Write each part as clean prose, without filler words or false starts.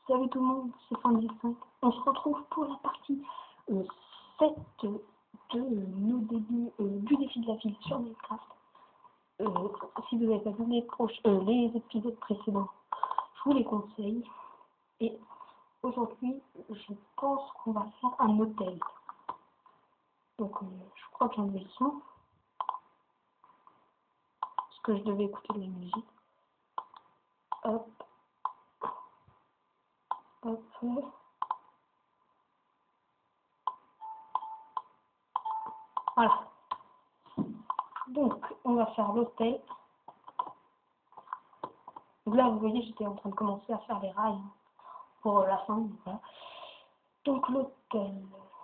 Salut tout le monde, c'est Fin5. On se retrouve pour la partie 7 de nos débuts du défi de la ville sur Minecraft. Si vous n'avez pas vu les épisodes précédents, je vous les conseille. Et aujourd'hui, je pense qu'on va faire un hôtel. Donc je crois que j'en ai le son. Parce que je devais écouter de la musique. Hop. Hop. Voilà. Donc, on va faire l'hôtel. Là, vous voyez, j'étais en train de commencer à faire les rails pour la fin. Voilà. Donc, l'hôtel.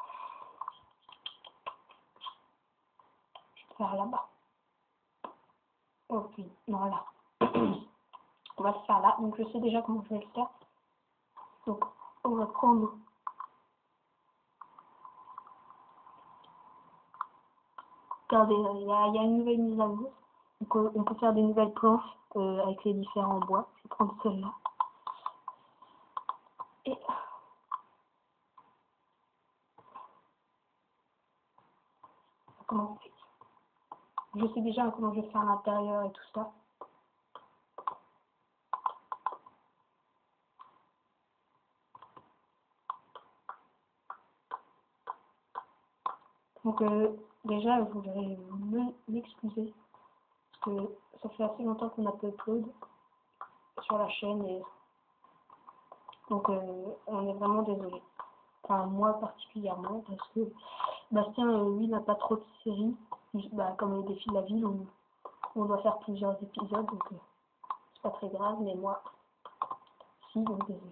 Je vais faire là-bas. Oh, puis, non, là. On va le faire là. Donc, je sais déjà comment je vais le faire. Donc, on va prendre... Regardez, il y a une nouvelle mise à jour. Donc, on peut faire des nouvelles planches avec les différents bois. Je vais prendre celle-là. Et... comment on fait? Je sais déjà comment je vais faire l'intérieur et tout ça. Donc déjà, je voudrais m'excuser parce que ça fait assez longtemps qu'on n'a pas upload sur la chaîne et donc on est vraiment désolé. Enfin moi particulièrement parce que Bastien lui n'a pas trop de séries, comme les défis de la ville où on doit faire plusieurs épisodes donc c'est pas très grave, mais moi si, donc désolé.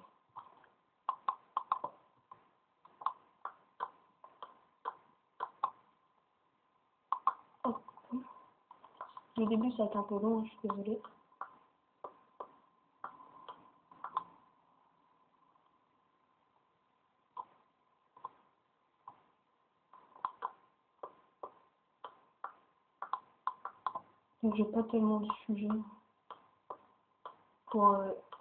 Le début ça va être un peu long, je suis désolée. Donc j'ai pas tellement de sujets pour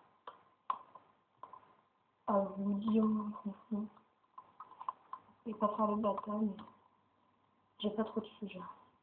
à vous dire franchement. Je vais pas faire le bâtard, mais j'ai pas trop de sujets.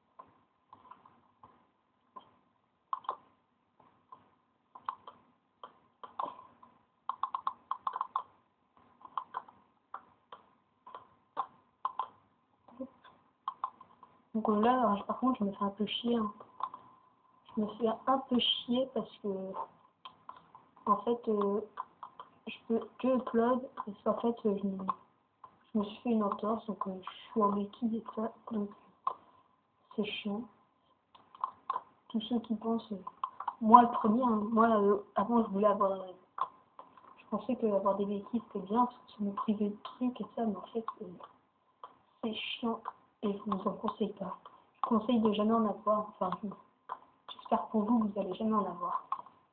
Donc là, par contre, je me fais un peu chier. Hein. Je me fais un peu chier parce que, en fait, je peux que upload. Parce qu'en fait, je me suis fait une entorse, donc je suis en béquille et ça. Donc, c'est chiant. Tous ceux qui pensent... moi, le premier, hein, moi, avant, je voulais avoir... je pensais que avoir des béquilles, c'était bien, parce que ça me privait de trucs et ça, mais en fait, c'est chiant. Et je vous en conseille pas. Je conseille de jamais en avoir. Enfin, j'espère pour vous que vous allez jamais en avoir.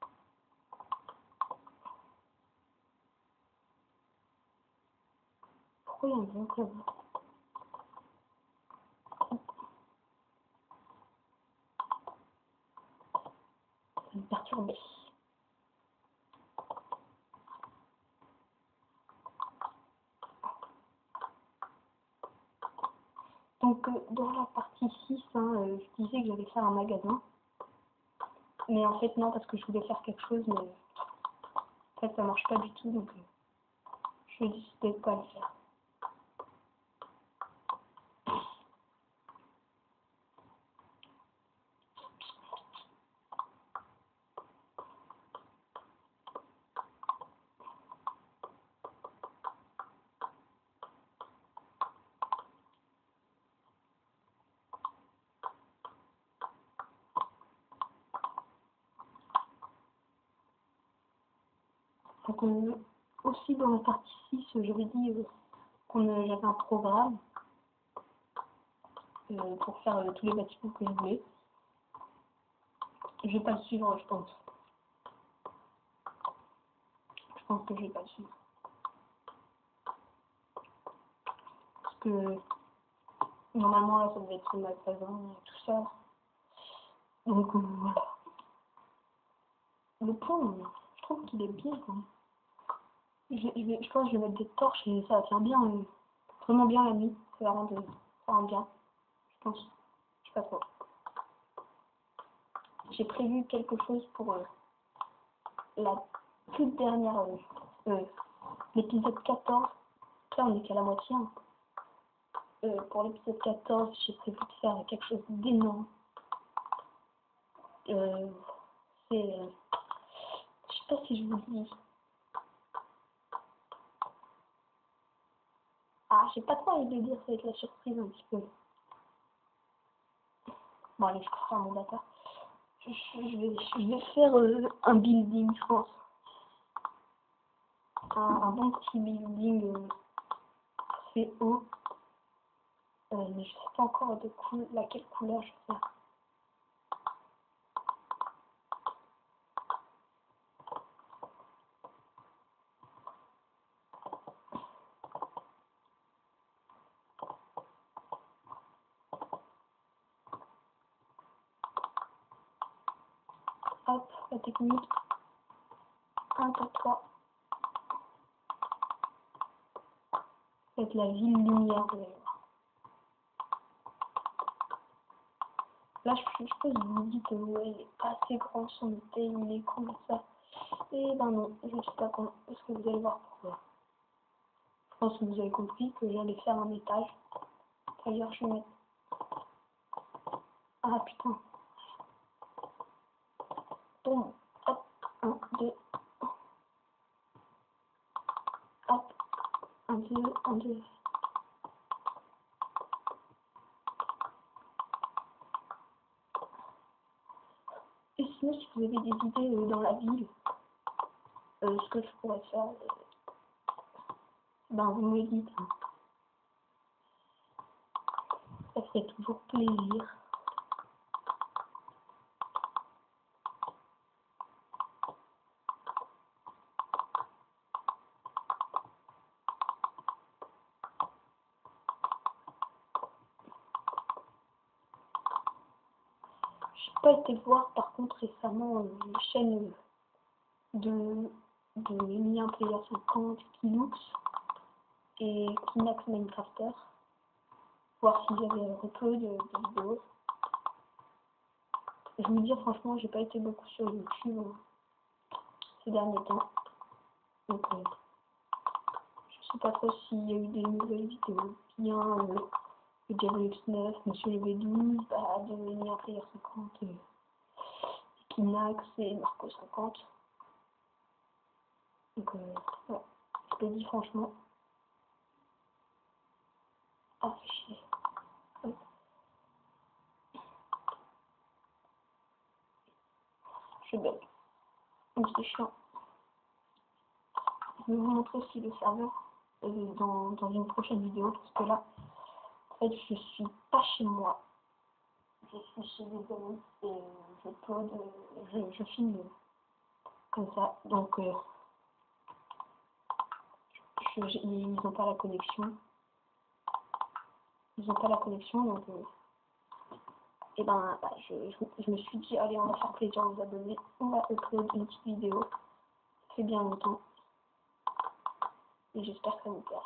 Pourquoi il y a un bon club? Ça me perturbe. Donc dans la partie 6, hein, je disais que j'allais faire un magasin. Mais en fait non, parce que je voulais faire quelque chose, mais en fait ça marche pas du tout, donc je vais décider de pas le faire. Donc aussi dans la partie 6, j'avais dit qu'on j'avais un programme pour faire tous les bâtiments que je voulais. Je vais pas le suivre, je pense. Je pense que je vais pas le suivre. Parce que normalement là ça devait être le magasin et tout ça. Donc voilà. Le pont, je trouve qu'il est bien quand même. Je pense que je vais mettre des torches et ça va faire bien, vraiment bien la nuit. Ça va rendre bien, je pense. Je sais pas trop. J'ai prévu quelque chose pour la toute dernière, l'épisode 14. Là, on est qu'à la moitié. Hein. Pour l'épisode 14, j'ai prévu de faire quelque chose d'énorme. C'est... je sais pas si je vous dis. Ah, j'ai pas trop envie de dire, ça va être la surprise un petit peu. Bon, allez, je préfère mon data. Je vais faire un building, je pense. Un bon petit building assez haut. Mais je sais pas encore laquelle couleur je vais faire. Hop, la technique. 1, 2, 3. Ça va être la ville lumière, vous allez voir. Là, je pense que vous me dites, ouais, il est pas assez grand son été, il est comme ça. Et ben non, je ne sais pas quand, parce que vous allez voir pourquoi. Je pense que vous avez compris que j'allais faire un étage. D'ailleurs, je vais mettre... Ah putain. Bon, hop, 1, 2. Hop, 1, 2, 1, 2. Et sinon, si vous avez des idées dans la ville, ce que je pourrais faire, ben vous me dites. Hein. Ça ferait toujours plaisir. J'ai pas été voir par contre récemment les chaînes de Lien Player 50, Kilux et Kinax Minecrafter. Voir s'ils avaient repris de vidéos. Je vous dis franchement, j'ai pas été beaucoup sur YouTube ces derniers temps. Donc je sais pas trop s'il y a eu des nouvelles vidéos. Bien le Diablo X9, Monsieur le V12, de Lien Player 50, Kinax et Marco 50. Donc ouais, je te dis franchement. Ah chier. Je bug. Donc c'est chiant. Je vais vous montrer aussi le serveur dans une prochaine vidéo parce que là, en fait, je suis pas chez moi. Je suis chez des amis et je filme comme ça. Donc ils n'ont pas la connexion. Ils n'ont pas la connexion donc et ben je me suis dit allez on va faire plaisir aux abonnés. On va upload une petite vidéo. Ça fait bien longtemps. Et j'espère que ça vous plaira.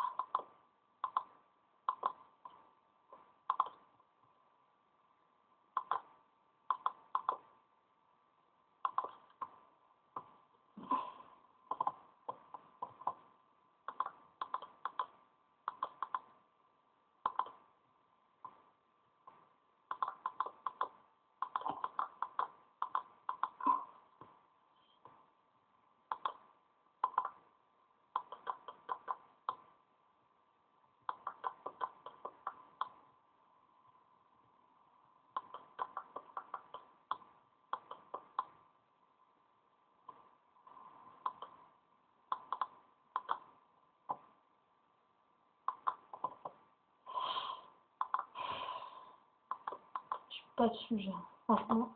Pas de sujet, franchement.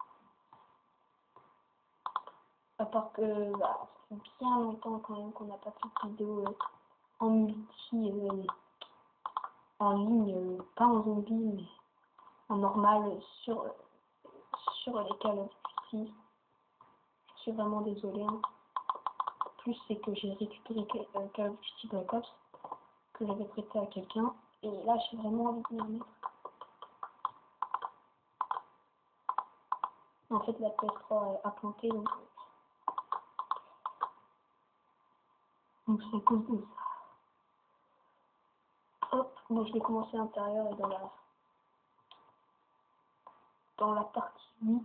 À part que ça fait bien longtemps quand même qu'on n'a pas fait de vidéo en multi, en ligne, pas en zombie, mais en normal sur les Call of Duty. Je suis vraiment désolée. Hein. plus, c'est que j'ai récupéré Call of Duty Black Ops que j'avais prêté à quelqu'un. Et là, j'ai vraiment envie de m'y remettre. En fait, la PS3 a planté, donc c'est à cause de ça. Hop, moi je vais commencer à l'intérieur et dans la partie 8,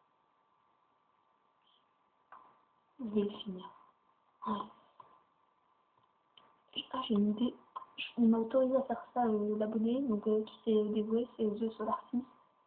je vais le finir. Ouais. Ah, j'ai une idée. Il m'a autorisé à faire ça, l'abonné, donc qui s'est dévoué, c'est The Solar 6.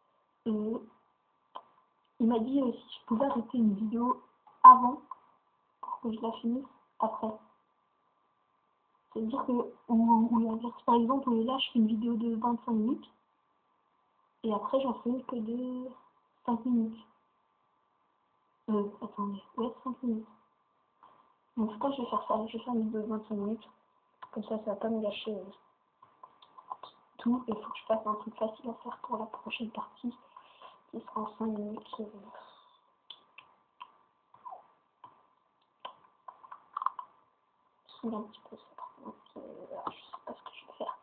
Il m'a dit si je pouvais arrêter une vidéo avant pour que je la finisse après. C'est-à-dire que, par exemple, là je fais une vidéo de 25 minutes et après j'en fais que de 5 minutes. Attendez, ouais, 5 minutes. Donc je pense que je vais faire ça, je vais faire une vidéo de 25 minutes. Comme ça va pas me gâcher tout. Il faut que je fasse un truc facile à faire pour la prochaine partie qui sera en 5 minutes. Je saoule un petit peu ça. Donc, je sais pas ce que je vais faire.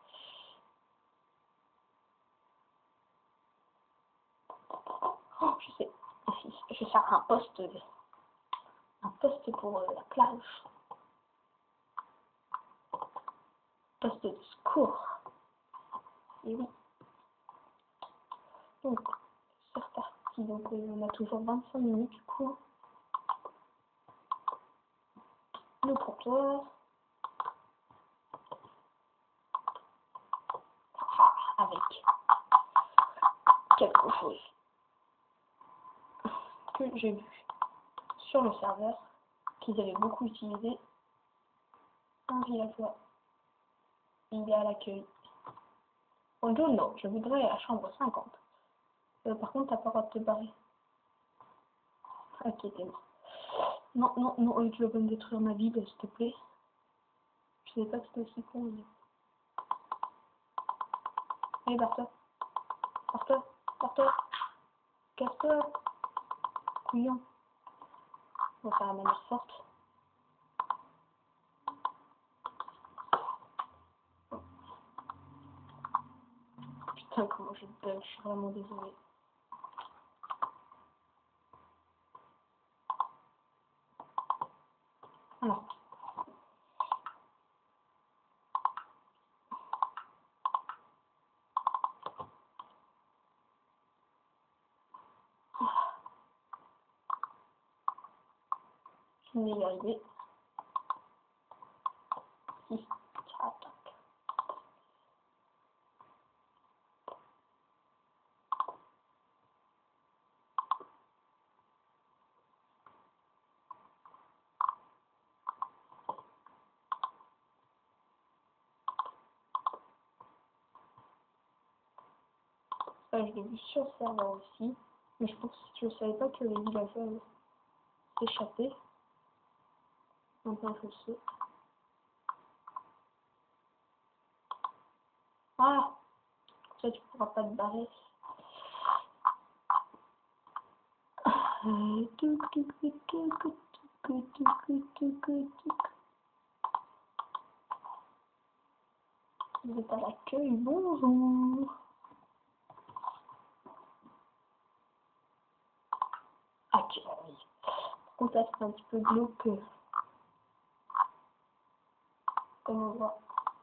Oh, je sais. Je vais faire un post pour la plage. Poste de secours. Et oui. Donc, c'est reparti. Donc, on a toujours 25 minutes du coup. Le comptoir. Avec quelque chose que j'ai vu sur le serveur qu'ils avaient beaucoup utilisé. Un villageois. Il est à l'accueil. Bonjour, non, je voudrais la chambre 50. Par contre, t'as pas le droit de te barrer. Ok, t'es mort. Non, non, non, tu vas pas me détruire ma vie, s'il te plaît. Je savais pas que c'était aussi con. Mais... Allez, barre-toi. Barre-toi. Barre-toi. Casse-toi. Couillon. On va faire la manière forte. Putain, comment je bug, je suis vraiment désolée. Alors. Je vais y arriver. 6, 4. Je l'ai vu sur le serveur aussi. Mais je pense que je ne savais pas que les villageois s'échappaient. Maintenant je le sais. Ah, ça tu pourras pas te barrer. Vous êtes à l'accueil, bonjour. Accueil. Par contre là c'est un petit peu glauque. Comme on voit.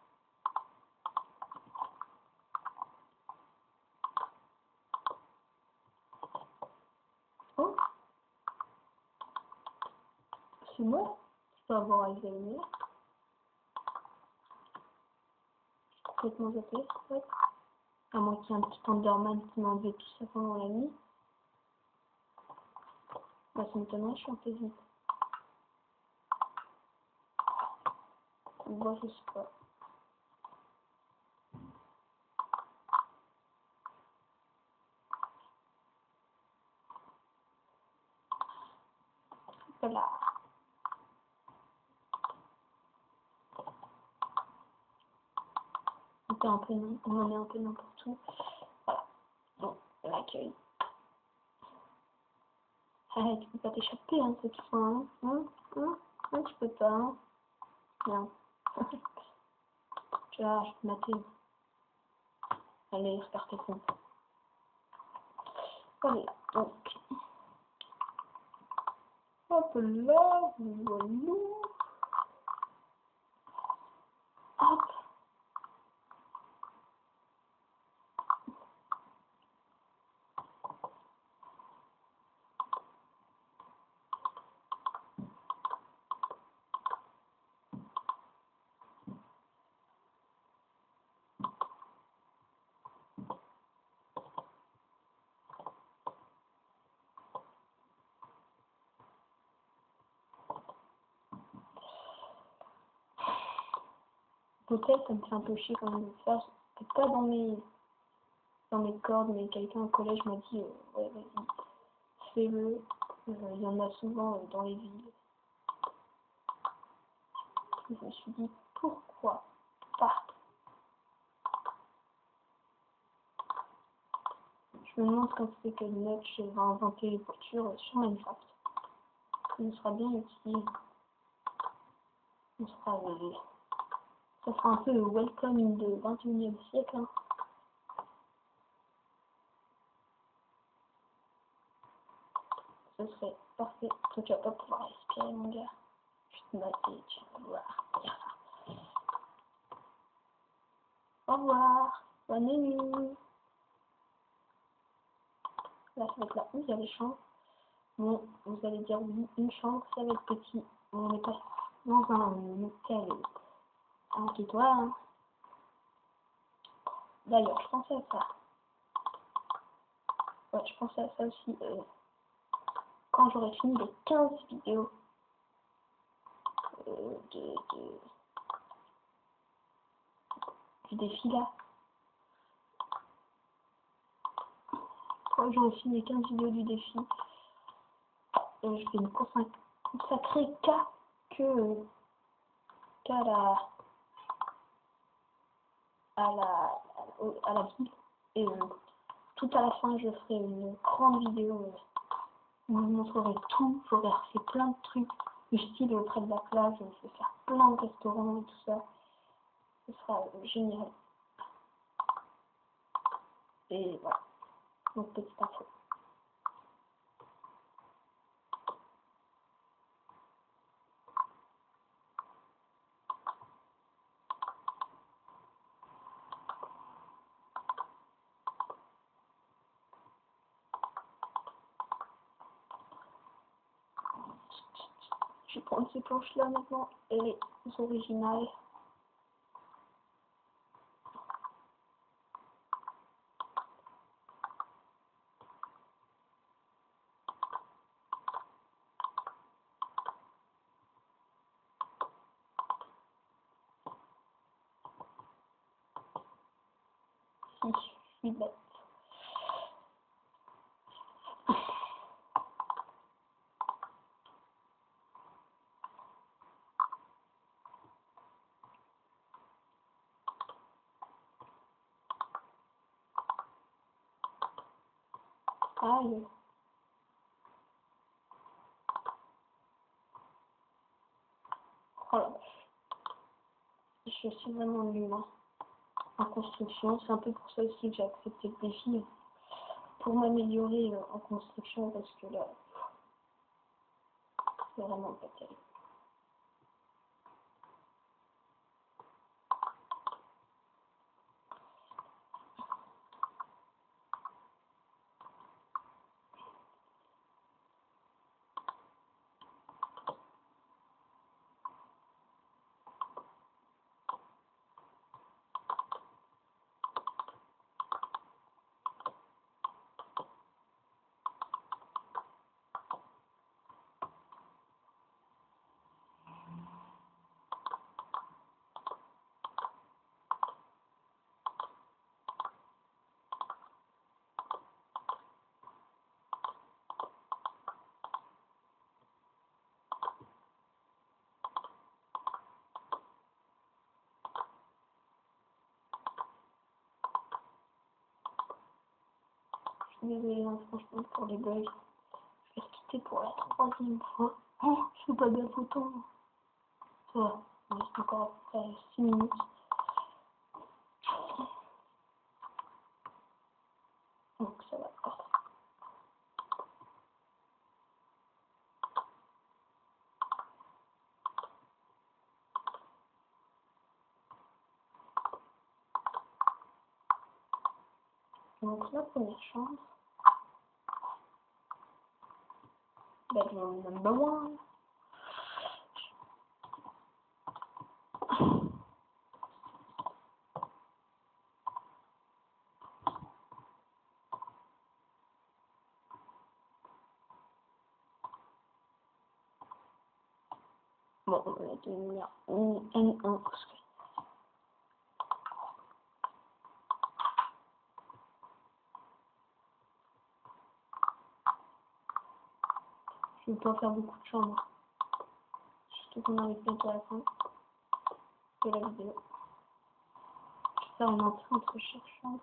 Oh, c'est moi. Je peux avoir à examiner. Complètement zappé, ouais. À moins qu'il y ait un petit Enderman qui m'a enlevé tout ça pendant la nuit. Bah ça m'étonnerait, je suis un peu vite. Bon, je sais pas. Voilà. On en est un peu n'importe où. Voilà. Bon, l'accueil. Ah, tu peux pas t'échapper, hein, cette fois, hein. Non, tu peux pas, hein. Bien. Tu vois, je peux mater. Allez, repère tes comptes. Voilà, donc. Hop là, voilà. Hop. L'hôtel, ça me fait un peu chier quand même de le faire. C'est pas dans mes cordes, mais quelqu'un au collège m'a dit ouais, vas-y, fais-le. Il y en a souvent dans les villes. Et je me suis dit pourquoi pas. Je me demande quand c'est que Notch va inventer les voitures sur Minecraft. Ça nous sera bien utile. Ça sera un peu le welcome de 21e siècle. Hein. Ce serait parfait. Toi, tu vas pas pouvoir respirer, mon gars. Je te mater, tu vas voir. Au revoir. Bonne nuit. Là, ça va être la 11e chambre. Bon, vous allez dire oui, une chambre, ça va être petit. On n'est pas dans un hôtel 5 étoiles. Hein. D'ailleurs, je pensais à ça. Ouais, je pensais à ça aussi. Quand j'aurai fini les 15 vidéos du défi là. Quand j'aurai fini les 15 vidéos du défi, je vais me consacrer qu'à la ville. Et tout à la fin, je ferai une grande vidéo où je vous montrerai tout. J'aurai fait plein de trucs du style auprès de la plage. Je vais faire plein de restaurants et tout ça. Ce sera génial. Et voilà. Donc, petite info. Je vais prendre ces planches là maintenant et les originales. Si, je suis bête. Aïe. Oh la vache. Je suis vraiment nulle hein, en construction. C'est un peu pour ça aussi que j'ai accepté le défi. Pour m'améliorer en construction parce que là, c'est vraiment pas terrible. Je suis désolée hein, franchement pour les bugs. Je vais quitter pour la 3e fois. Oh, je suis pas bien photo. Voilà, il reste encore à peu près 6 minutes. Donc ça va pas. Donc la première chambre. Bedroom number 1. Bon, on va tenir N1 parce que je ne peux pas faire beaucoup de chambres. Surtout qu'on arrive bientôt à la fin de la vidéo. Je vais faire une entrée entre chaque chambre.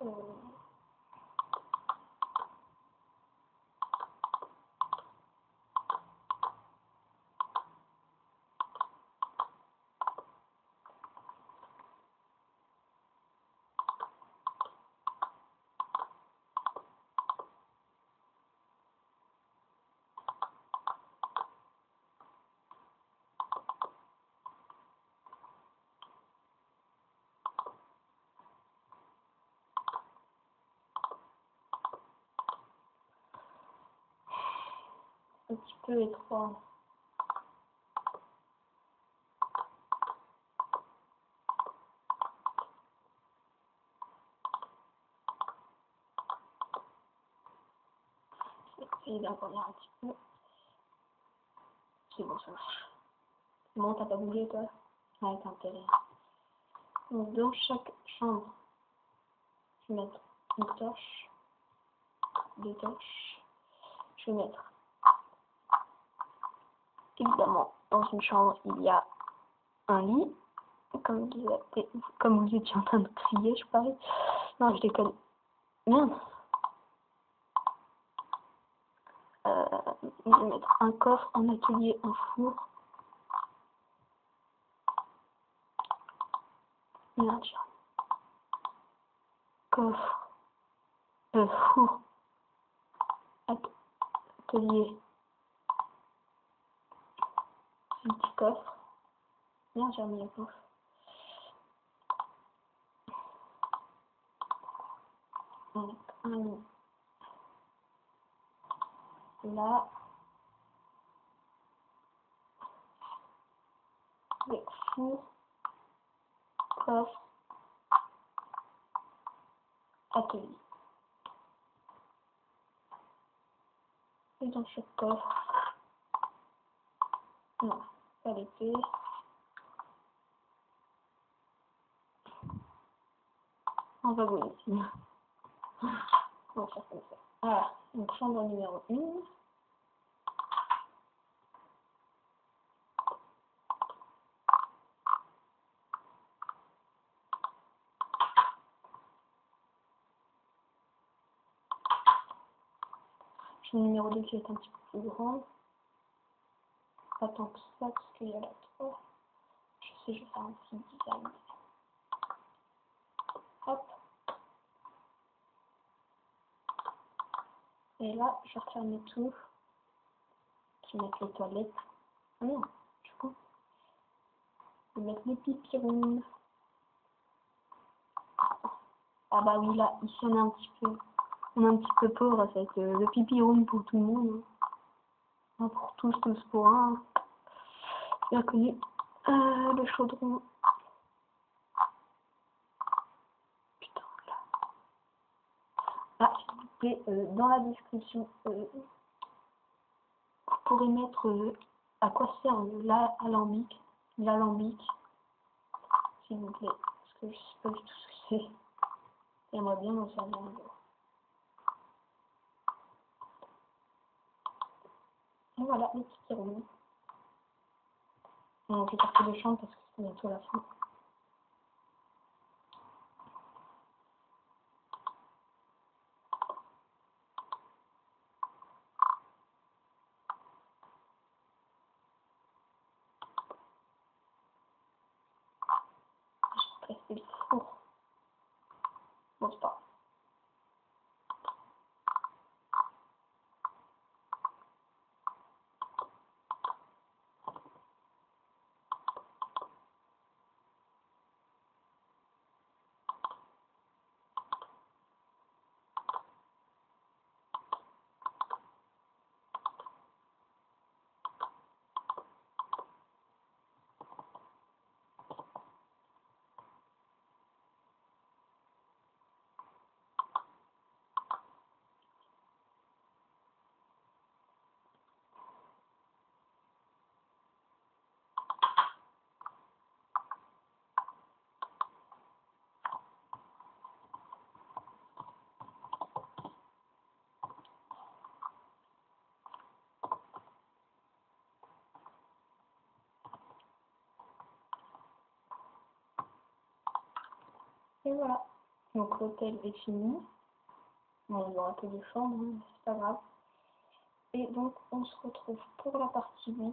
Un petit peu étroit. Et là, on un petit peu. C'est bon, ça marche. Bon, t'as pas bougé, toi? Ouais, t'as intérêt. Donc, dans chaque chambre, je vais mettre une torche, 2 torches. Je vais mettre, évidemment, dans une chambre, il y a un lit. Comme vous étiez en train de crier, je parie. Non, je déconne. Merde. Je vais mettre un coffre, un atelier, un four. Merde, coffre, four, atelier, un petit coffre. Merde, j'ai remis le coffre. Donc, un lit. Là, avec four, coffre, atelier. Et dans ce coffre, non, pas l'épée. On va vous ici. On va faire comme ça. Voilà, donc chambre numéro 1. Chambre numéro 2 qui est un petit peu plus grande. Pas tant que ça parce qu'il y a la 3. Je sais, je vais faire un petit design. Hop. Et là, je referme tout. Je vais mettre les toilettes. Ah non, du coup. Je vais mettre les pipi rooms. Ah bah oui, là, ici on est un petit peu, pauvre avec le pipi room pour tout le monde. Hein. Pour tous pour un. Bien connu. Le chaudron. Putain, là. Ah, s'il vous plaît, dans la description, vous pourrez mettre à quoi sert l'alambic, s'il vous plaît, parce que je sais pas du tout ce que c'est. J'aimerais bien m'en servir un jour. Et voilà, les petits rooms. On va partir de chambre parce que c'est bientôt la fin. c'est le four. Bon, c'est pas. Et voilà. Donc l'hôtel est fini. Bon, il y aura que des chambres, hein, mais c'est pas grave. Et donc on se retrouve pour la partie 8.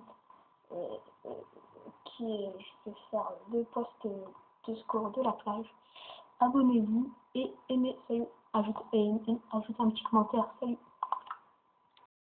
Qui est, je vais faire 2 posts de score de la plage. Abonnez-vous et aimez, salut, ajoutez un petit commentaire, salut.